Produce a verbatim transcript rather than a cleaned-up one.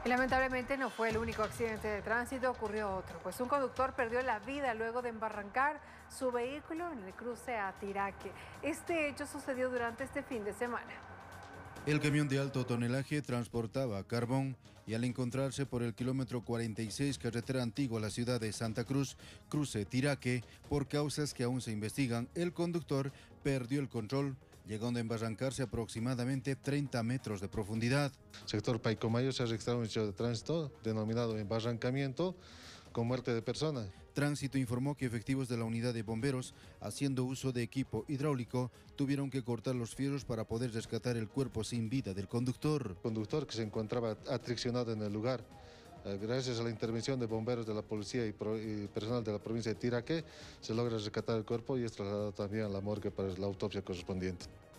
Y lamentablemente no fue el único accidente de tránsito, ocurrió otro, pues un conductor perdió la vida luego de embarrancar su vehículo en el cruce a Tiraque. Este hecho sucedió durante este fin de semana. El camión de alto tonelaje transportaba carbón y al encontrarse por el kilómetro cuarenta y seis carretera antigua a la ciudad de Santa Cruz, cruce Tiraque, por causas que aún se investigan, el conductor perdió el control, llegando a embarrancarse aproximadamente treinta metros de profundidad. Sector Paicomayo se ha registrado un hecho de tránsito denominado embarrancamiento con muerte de persona. Tránsito informó que efectivos de la unidad de bomberos, haciendo uso de equipo hidráulico, tuvieron que cortar los fierros para poder rescatar el cuerpo sin vida del conductor. El conductor que se encontraba atriccionado en el lugar. Gracias a la intervención de bomberos de la policía y, pro, y personal de la provincia de Tiraque, se logra rescatar el cuerpo y es trasladado también a la morgue para la autopsia correspondiente.